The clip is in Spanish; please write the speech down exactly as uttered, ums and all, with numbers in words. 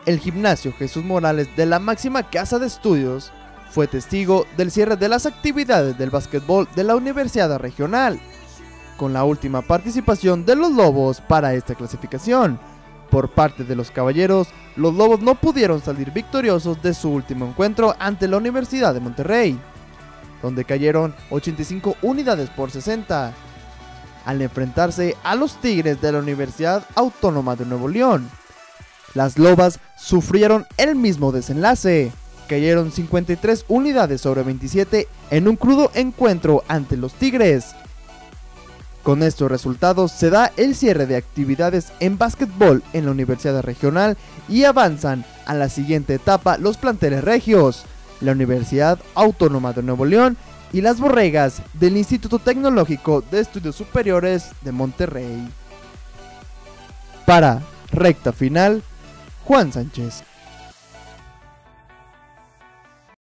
El gimnasio Jesús Morales de la máxima casa de estudios fue testigo del cierre de las actividades del básquetbol de la Universidad Regional, con la última participación de los Lobos para esta clasificación. Por parte de los Caballeros, los Lobos no pudieron salir victoriosos de su último encuentro ante la Universidad de Monterrey, donde cayeron ochenta y cinco unidades por sesenta, al enfrentarse a los Tigres de la Universidad Autónoma de Nuevo León. Las Lobas sufrieron el mismo desenlace, cayeron cincuenta y tres unidades sobre veintisiete en un crudo encuentro ante los Tigres. Con estos resultados se da el cierre de actividades en básquetbol en la Universidad Regional y avanzan a la siguiente etapa los planteles regios, la Universidad Autónoma de Nuevo León y las Borregas del Instituto Tecnológico de Estudios Superiores de Monterrey. Para Recta Final, Juan Sánchez.